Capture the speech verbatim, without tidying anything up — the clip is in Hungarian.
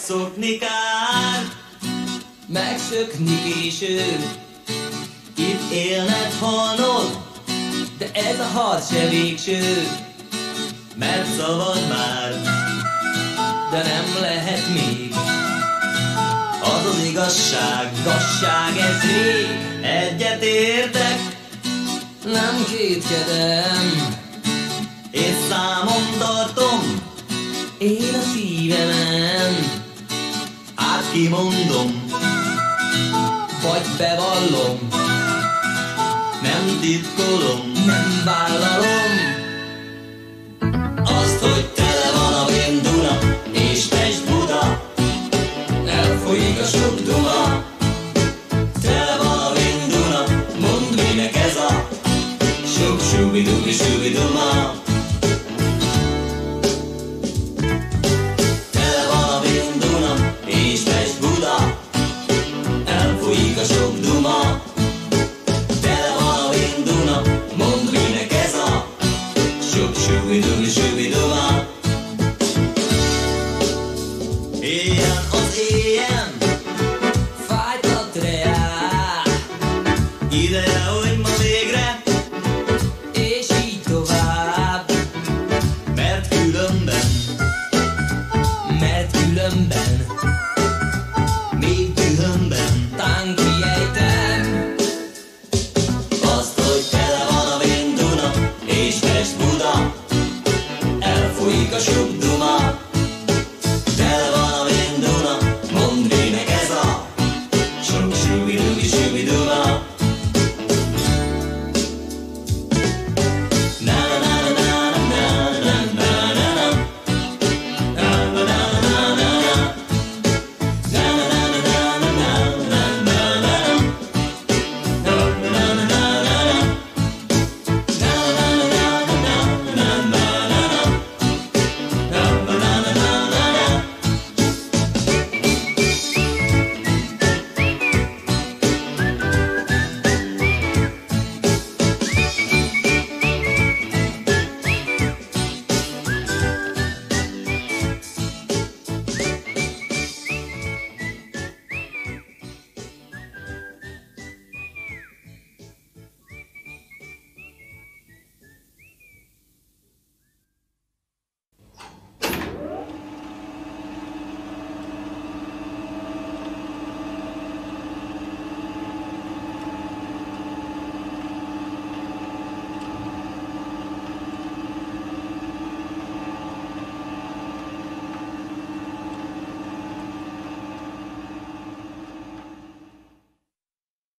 Megszokni kár, megszökni késő. Itt élned, halnod, de ez a harc se végső. Mert szabad már, de nem lehet még. Az az igazság, igazság ez rég. Egyet értek, nem kétkedem, és számon tartom én a szívemen. Át kimondom, vagy bevallom, nem titkolom, nem vállalom azt, hogy tele van a vén Duna, és Pest Buda elfolyik a sok duma. Tele van a vén Duna, mondd minek ez a sok Subiduma, Subiduma.